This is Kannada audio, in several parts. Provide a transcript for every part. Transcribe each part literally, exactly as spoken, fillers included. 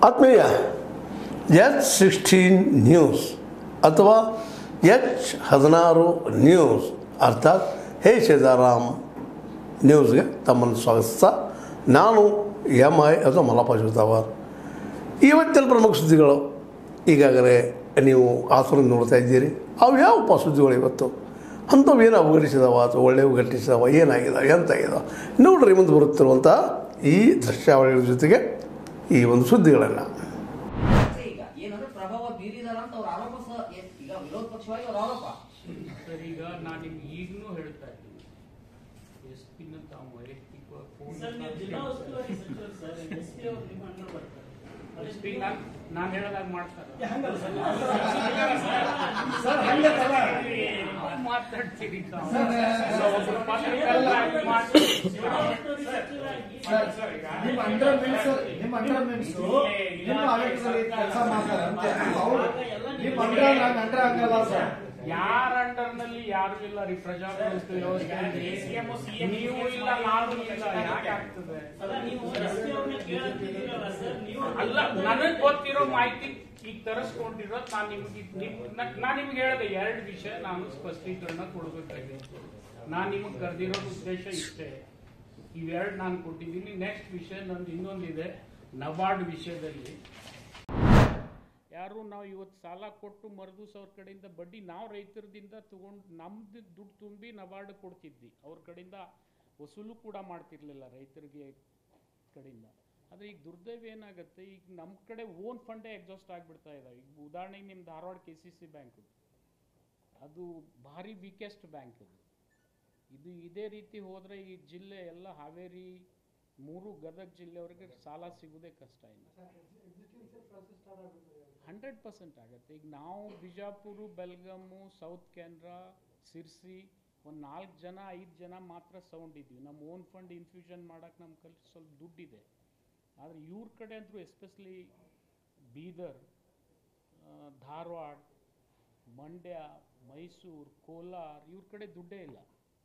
ಆತ್ಮೀಯ ಎಚ್ ಸಿಕ್ಸ್ಟೀನ್ ನ್ಯೂಸ್ ಅಥವಾ ಎಚ್ ಹದಿನಾರು ನ್ಯೂಸ್ ಅರ್ಥಾತ್ ಹೇ ಸೀತಾರಾಮ್ ನ್ಯೂಸ್ಗೆ ತಮ್ಮನ್ನು ಸ್ವಾಗತಿಸ್ತಾ ನಾನು ಎಮ್ ಐ ಅಥವಾ ಮಲ್ಲಪ್ಪ ಶಿವತಾವರ್. ಇವತ್ತಿನ ಪ್ರಮುಖ ಸುದ್ದಿಗಳು ಈಗಾಗಲೇ ನೀವು ಆಸರು ನೋಡ್ತಾ ಇದ್ದೀರಿ. ಅವು ಯಾವಪ್ಪ ಸುದ್ದಿಗಳು ಇವತ್ತು ಅಂಥವು ಏನು ಅವಘಟಿಸಿದಾವ ಅಥವಾ ಒಳ್ಳೆಯವು ಘಟಿಸಿದಾವ, ಏನಾಗಿದಾವೆ, ಎಂತಾಗಿದಾವೆ ನೋಡ್ರಿ ಮುಂದೆ ಬರುತ್ತಿರುವಂಥ ಈ ದೃಶ್ಯಾವಳಿಗಳ ಜೊತೆಗೆ ಈ ಒಂದು ಸುದ್ದಿಗಳನ್ನು. ಈಗ ಏನಂದ್ರೆ ಪ್ರಭಾವ ಬೀರಿದಾರ ಅಂತ ಅವ್ರ ಆರೋಪ ಸಹ ಈಗ ವಿರೋಧ ಪಕ್ಷವಾಗಿ ಅವ್ರ ಆರೋಪ ಸರ್. ಈಗ ನಾನು ನಿಮ್ಗೆ ಈಗಲೂ ಹೇಳ್ತಾ ಇದ್ದೀನಿ, ಎಸ್ ಪಿನ ತಾವು ವೈಯಕ್ತಿಕ ನಾನು ಹೇಳದಾಗ ಮಾಡ್ತಾರೆ ಮಾತಾಡ್ತೀರಿ ಯಾರ ಅಂಡರ್ನಲ್ಲಿ ಯಾರು ಇಲ್ಲ ರೀ. ಪ್ರಜಾಪ್ರಭುತ್ವ ವ್ಯವಸ್ಥೆ ನೀವು ಇಲ್ಲ, ನಾನು ಇಲ್ಲ, ಯಾಕೆ ಆಗ್ತದೆ? ಅಲ್ಲ, ನನಗ್ ಗೊತ್ತಿರೋ ಮಾಹಿತಿ ಈಗ ತರಿಸ್ಕೊಂಡಿರೋದು ನಾನು ನಿಮ್ಗೆ ನಾನು ನಿಮ್ಗೆ ಹೇಳಿದೆ ಎರಡು ವಿಷಯ ನಾನು ಸ್ಪಷ್ಟೀಕರಣ ಕೊಡ್ಬೇಕಾಗಿತ್ತು. ನಾನು ನಿಮಗೆ ಕರೆದಿರೋ ಉದ್ದೇಶ ಇಷ್ಟೇ, ಇವೆರಡು ನಾನು ಕೊಟ್ಟಿದ್ದೀನಿ. ನೆಕ್ಸ್ಟ್ ವಿಷಯ ನಂದು ಇನ್ನೊಂದಿದೆ, ನಬಾರ್ಡ್ ವಿಷಯದಲ್ಲಿ. ಯಾರು ನಾವು ಇವತ್ತು ಸಾಲ ಕೊಟ್ಟು ಮರುದಿವ್ಸ ಅವ್ರ ಕಡೆಯಿಂದ ಬಡ್ಡಿ ನಾವು ರೈತರದಿಂದ ತಗೊಂಡು ನಮ್ದು ದುಡ್ಡು ತುಂಬಿ ನಬಾರ್ಡ್ ಕೊಡ್ತಿದ್ವಿ, ಅವ್ರ ಕಡೆಯಿಂದ ವಸೂಲು ಕೂಡ ಮಾಡ್ತಿರ್ಲಿಲ್ಲ ರೈತರಿಗೆ ಕಡೆಯಿಂದ. ಆದರೆ ಈಗ ದುರ್ದೈವ ಏನಾಗುತ್ತೆ, ಈಗ ನಮ್ಮ ಕಡೆ ಓನ್ ಫಂಡೇ ಎಕ್ಸಾಸ್ಟ್ ಆಗಿಬಿಡ್ತಾ ಇದ್ದಾವೆ. ಈಗ ಉದಾಹರಣೆಗೆ ನಿಮ್ಮ Dharwad K C C bank ಅದು ಭಾರಿ ವೀಕೆಸ್ಟ್ ಬ್ಯಾಂಕ್ ಅದು. ಇದು ಇದೇ ರೀತಿ ಹೋದರೆ ಈ ಜಿಲ್ಲೆ ಎಲ್ಲ ಹಾವೇರಿ ಮೂರು ಗದಗ ಜಿಲ್ಲೆಯವರೆಗೆ ಸಾಲ ಸಿಗೋದೇ ಕಷ್ಟ. ಇಲ್ಲ ಹಂಡ್ರೆಡ್ ಪರ್ಸೆಂಟ್ ಆಗುತ್ತೆ. ಈಗ ನಾವು ಬಿಜಾಪುರ, ಬೆಲ್ಗಮ್ಮು, ಸೌತ್ ಕೆನರಾ, ಸಿರ್ಸಿ ಒಂದು ನಾಲ್ಕು ಜನ ಐದು ಜನ ಮಾತ್ರ ಸೌಂಡ್ ಇದ್ವಿ. ನಮ್ಮ ಓನ್ ಫಂಡ್ ಇನ್ಫ್ಯೂಷನ್ ಮಾಡೋಕ್ಕೆ ನಮ್ಮ ಕಡೆ ಸ್ವಲ್ಪ ದುಡ್ಡಿದೆ. ಆದರೆ ಇವ್ರ ಕಡೆ ಅಂತೂ ಎಸ್ಪೆಷಲಿ ಬೀದರ್, ಧಾರವಾಡ, ಮಂಡ್ಯ, ಮೈಸೂರು, ಕೋಲಾರ ಇವ್ರ ಕಡೆ ದುಡ್ಡೇ ಇಲ್ಲ.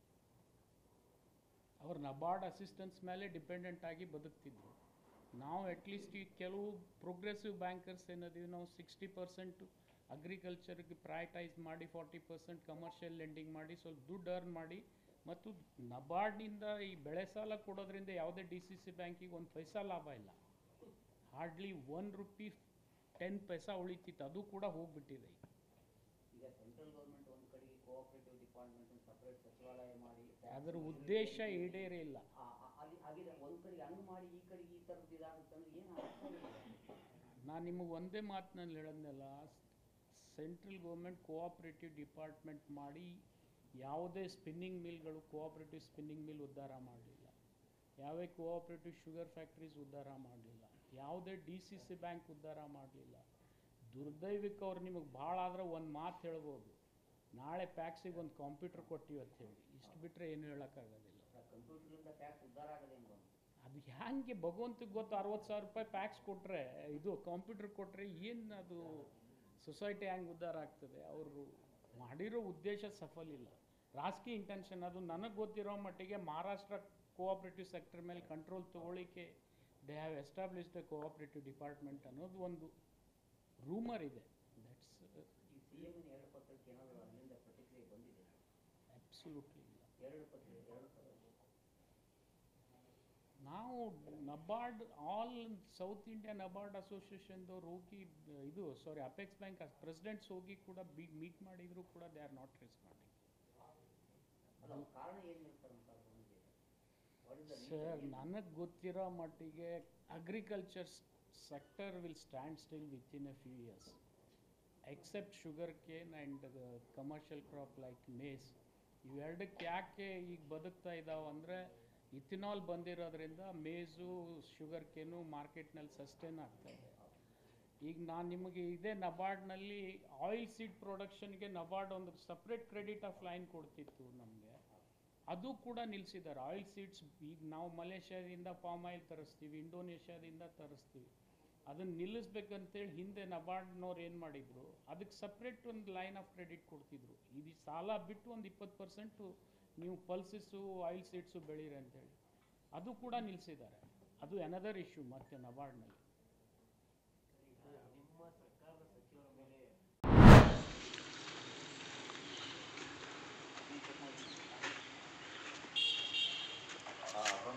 ಅವ್ರು ನಬಾರ್ಡ್ ಅಸಿಸ್ಟೆನ್ಸ್ ಮೇಲೆ ಡಿಪೆಂಡೆಂಟ್ ಆಗಿ ಬದುಕ್ತಿದ್ರು. ನಾವು ಅಟ್ಲೀಸ್ಟ್ ಈ ಕೆಲವು ಪ್ರೋಗ್ರೆಸಿವ್ ಬ್ಯಾಂಕರ್ಸ್ ಏನದೀವಿ, ನಾವು ಸಿಕ್ಸ್ಟಿ ಪರ್ಸೆಂಟ್ ಅಗ್ರಿಕಲ್ಚರ್ಗೆ ಪ್ರಯಾರಿಟೈಸ್ ಮಾಡಿ ಫಾರ್ಟಿ ಪರ್ಸೆಂಟ್ ಕಮರ್ಷಿಯಲ್ ಲೆಂಡಿಂಗ್ ಮಾಡಿ ಸ್ವಲ್ಪ ದುಡ್ಡು ಅರ್ನ್ ಮಾಡಿ, ಮತ್ತು ನಬಾರ್ಡ್ನಿಂದ ಈ ಬೆಳೆ ಸಾಲ ಕೊಡೋದ್ರಿಂದ ಯಾವುದೇ ಡಿ ಸಿ ಸಿ ಬ್ಯಾಂಕಿಗೆ ಒಂದು ಪೈಸಾ ಲಾಭ ಇಲ್ಲ. Hardly one rupee ten paisa ಉಳಿತಿತ್ತು, ಅದು ಕೂಡ ಹೋಗ್ಬಿಟ್ಟಿದೆ. ಈಗ ಸೆಂಟ್ರಲ್ ಗೌರ್ಮೆಂಟ್ ಒಂದು ಕಡೆ ಕೋಆಪರೇಟಿವ್ ಡಿಪಾರ್ಟ್ಮೆಂಟ್ ಸಪರೇಟ್ ಸಚಿವಾಲಯ ಮಾಡಿ ಅದರ ಉದ್ದೇಶ ಈಡೇರೇ ಇಲ್ಲ. ಆಗಿದೆ ಒಂದು ಕಡೆ ಹಂಗೆ ಮಾಡಿ ಈ ಕಡೆ ಈ ಥರದ್ದು ಇದಾಗುತ್ತಂದ್ರೆ ಏನಾಗುತ್ತೆ? ನಾನು ನಿಮಗೆ ಒಂದೇ ಮಾತಿನಲ್ಲಿ ಹೇಳೋದ್ನೆಲ್ಲ, ಸೆಂಟ್ರಲ್ ಗೌರ್ಮೆಂಟ್ ಕೋಆಪರೇಟಿವ್ ಡಿಪಾರ್ಟ್ಮೆಂಟ್ ಮಾಡಿ ಯಾವುದೇ ಸ್ಪಿನ್ನಿಂಗ್ ಮಿಲ್ಗಳು ಕೋಆಪರೇಟಿವ್ ಸ್ಪಿನ್ನಿಂಗ್ ಮಿಲ್ ಉದ್ಧಾರ ಮಾಡಲಿಲ್ಲ, ಯಾವುದೇ ಕೋಆಪರೇಟಿವ್ ಶುಗರ್ ಫ್ಯಾಕ್ಟ್ರೀಸ್ ಉದ್ಧಾರ ಮಾಡಲಿಲ್ಲ, ಯಾವುದೇ ಡಿ ಸಿ ಸಿ ಬ್ಯಾಂಕ್ ಉದ್ಧಾರ ಮಾಡಲಿಲ್ಲ. ದುರ್ದೈವಿಕ ಅವ್ರು ನಿಮಗೆ ಭಾಳ ಆದರೆ ಒಂದು ಮಾತು ಹೇಳ್ಬೋದು, ನಾಳೆ ಪ್ಯಾಕ್ಸಿಗೆ ಒಂದು ಕಂಪ್ಯೂಟರ್ ಕೊಟ್ಟಿವಿ ಅಂತ ಹೇಳಿ. ಇಷ್ಟು ಬಿಟ್ಟರೆ ಏನು ಹೇಳೋಕ್ಕಾಗೋದಿಲ್ಲ. ಕಂಪ್ಯೂಟರ್ಲಿಂದ ಪ್ಯಾಕ್ಸ್ ಉದ್ಧಾರ ಆಗದೆ ಅದು ಹ್ಯಾಂಗೆ ಭಗವಂತಗೆ ಗೊತ್ತು. ಅರವತ್ತು ಸಾವಿರ ರೂಪಾಯಿ ಪ್ಯಾಕ್ಸ್ ಕೊಟ್ಟರೆ, ಇದು ಕಂಪ್ಯೂಟರ್ ಕೊಟ್ಟರೆ ಏನು ಅದು ಸೊಸೈಟಿ ಹ್ಯಾಂಗೆ ಉದ್ಧಾರ ಆಗ್ತದೆ? ಅವರು ಮಾಡಿರೋ ಉದ್ದೇಶ ಸಫಲ ಇಲ್ಲ, ರಾಜಕೀಯ ಇಂಟೆನ್ಷನ್. ಅದು ನನಗೆ ಗೊತ್ತಿರೋ ಮಟ್ಟಿಗೆ ಮಹಾರಾಷ್ಟ್ರ ಕೋಆಪರೇಟಿವ್ ಸೆಕ್ಟರ್ ಮೇಲೆ ಕಂಟ್ರೋಲ್ ತೊಗೊಳ್ಳಿಕ್ಕೆ they have establish the cooperative department ಅನ್ನೋದು ಒಂದು ರೂಮರ್ ಇದೆ. ದಟ್ಸ್ ಸಿ ಎಂ ಎರಡು ಪತ್ರಕ್ಕೆ ಏನಾದರೂ ಅಲ್ಲಿಂದ ಪ್ರತಿಕ್ರಿಯೆ ಬಂದಿದೆ? ಅಬ್ಸಲ್ಯೂಟ್ಲಿ ಇಲ್ಲ. ಎರಡು ಪತ್ರ ಎರಡು ಪತ್ರ ನಾವು NABARD all South India NABARD ಅಸೋಸಿಯೇಷನ್ದವ್ರು ಹೋಗಿ ಇದು ಸಾರಿ ಅಪೆಕ್ಸ್ ಬ್ಯಾಂಕ್ ಪ್ರೆಸಿಡೆಂಟ್ಸ್ ಹೋಗಿ ಕೂಡ ಬಿ ಮೀಟ್ ಮಾಡಿದ್ರು ಕೂಡ ದೇ ಆರ್ ನಾಟ್ ರೆಸ್ಪಾಂಡಿಂಗ್. ಕಾರಣ ಏನಿರ್ತಾರೆ ಸರ್, ನನಗೆ ಗೊತ್ತಿರೋ ಮಟ್ಟಿಗೆ agriculture sector will stand still within a few years except sugar cane and commercial crop like maize. ಇವೆರಡಕ್ಕೆ ಯಾಕೆ ಈಗ ಬದುಕ್ತಾ ಇದ್ದಾವೆ ಅಂದರೆ, ಇಥಿನಾಲ್ ಬಂದಿರೋದ್ರಿಂದ ಮೇಜು ಶುಗರ್ ಕೇನು ಮಾರ್ಕೆಟ್ನಲ್ಲಿ ಸಸ್ಟೈನ್ ಆಗ್ತಾ ಇದೆ. ಈಗ ನಾನು ನಿಮಗೆ ಇದೇ ನಬಾರ್ಡ್ನಲ್ಲಿ ಆಯಿಲ್ ಸೀಡ್ ಪ್ರೊಡಕ್ಷನ್ಗೆ ನಬಾರ್ಡ್ ಒಂದು ಸಪ್ರೇಟ್ ಕ್ರೆಡಿಟ್ ಆಫ್ ಲೈನ್ ಕೊಡ್ತಿತ್ತು ನಮಗೆ, ಅದು ಕೂಡ ನಿಲ್ಲಿಸಿದ್ದಾರೆ. ಆಯಿಲ್ ಸೀಡ್ಸ್ ಈಗ ನಾವು ಮಲೇಷ್ಯಾದಿಂದ ಪಾಮ್ ಆಯಿಲ್ ತರಿಸ್ತೀವಿ, ಇಂಡೋನೇಷ್ಯಾದಿಂದ ತರಿಸ್ತೀವಿ, ಅದನ್ನು ನಿಲ್ಲಿಸ್ಬೇಕಂತೇಳಿ ಹಿಂದೆ ನಬಾರ್ಡ್ನವ್ರು ಏನು ಮಾಡಿದರು, ಅದಕ್ಕೆ ಸಪ್ರೇಟ್ ಒಂದು ಲೈನ್ ಆಫ್ ಕ್ರೆಡಿಟ್ ಕೊಡ್ತಿದ್ರು. ಇದು ಸಾಲ ಬಿಟ್ಟು ಒಂದು ಇಪ್ಪತ್ತು ಪರ್ಸೆಂಟು ನೀವು ಪಲ್ಸಸ್ಸು ಆಯಿಲ್ ಸೀಡ್ಸು ಬೆಳೀರಿ ಅಂತೇಳಿ, ಅದು ಕೂಡ ನಿಲ್ಲಿಸಿದ್ದಾರೆ. ಅದು ಎನದರ್ ಇಶ್ಯೂ ಮತ್ತೆ ನಬಾರ್ಡ್ನಲ್ಲಿ.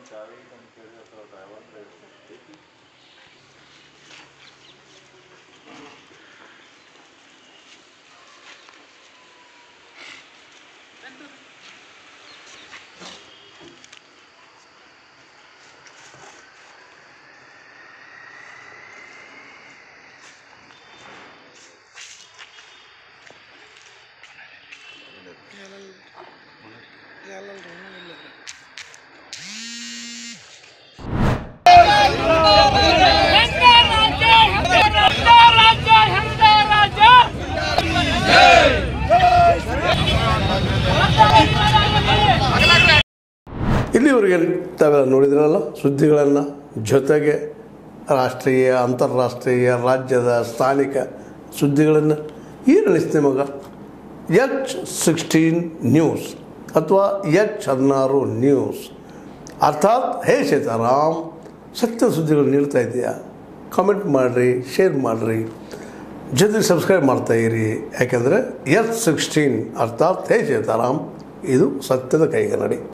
ಇಲ್ಲಿವರೆಗೆ ತಾವೆಲ್ಲ ನೋಡಿದ್ರಲ್ಲ ಸುದ್ದಿಗಳನ್ನು, ಜೊತೆಗೆ ರಾಷ್ಟ್ರೀಯ, ಅಂತಾರಾಷ್ಟ್ರೀಯ, ರಾಜ್ಯದ, ಸ್ಥಾನಿಕ ಸುದ್ದಿಗಳನ್ನು. ಏನು ಅನಿಸ್ತು ನಿಮಗೆ? ಎಚ್ ಸಿಕ್ಸ್ಟೀನ್ ನ್ಯೂಸ್ ಅಥವಾ ಎಚ್ ಹದಿನಾರು ನ್ಯೂಸ್ ಅರ್ಥಾತ್ ಹೇ ಸೀತಾರಾಮ್ ಸತ್ಯ ಸುದ್ದಿಗಳು ನೀಡ್ತಾ ಇದೆಯಾ? ಕಾಮೆಂಟ್ ಮಾಡಿರಿ, ಶೇರ್ ಮಾಡಿರಿ, ಜೊತೆಗೆ ಸಬ್ಸ್ಕ್ರೈಬ್ ಮಾಡ್ತಾಯಿರಿ. ಯಾಕೆಂದರೆ ಎಚ್ ಸಿಕ್ಸ್ಟೀನ್ ಅರ್ಥಾತ್ ಹೇ ಸೀತಾರಾಮ್ ಇದು ಸತ್ಯದ ಕೈಗನ್ನಡಿ.